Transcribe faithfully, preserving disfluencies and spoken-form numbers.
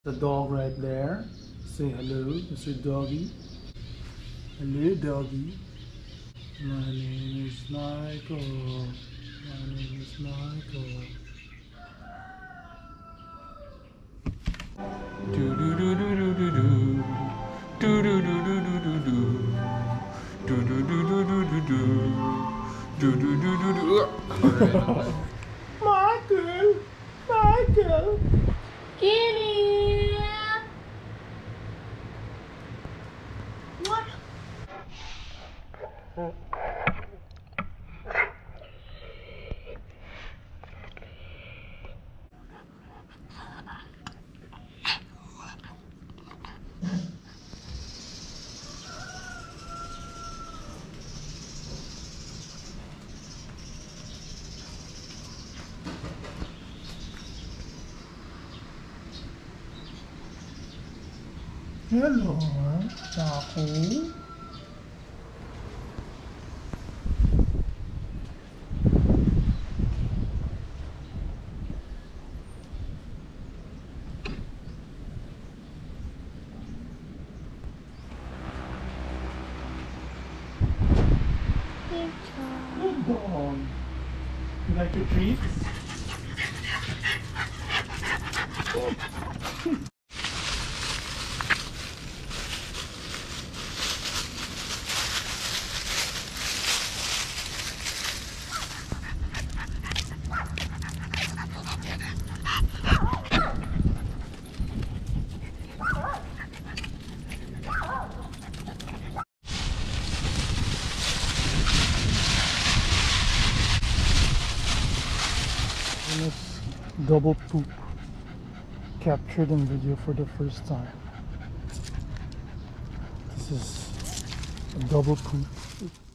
The dog right there. Say hello, Mister Doggy. Hello, Doggy. My name is Michael. My name is Michael. Do do do do do do do. Do do do do do do do. Do do do do do do do. Do do do do do. Michael, Michael, Kitty. What? Hello, Taco. Good dog. You like your treats? Double poop captured in video for the first time. This is a double poop.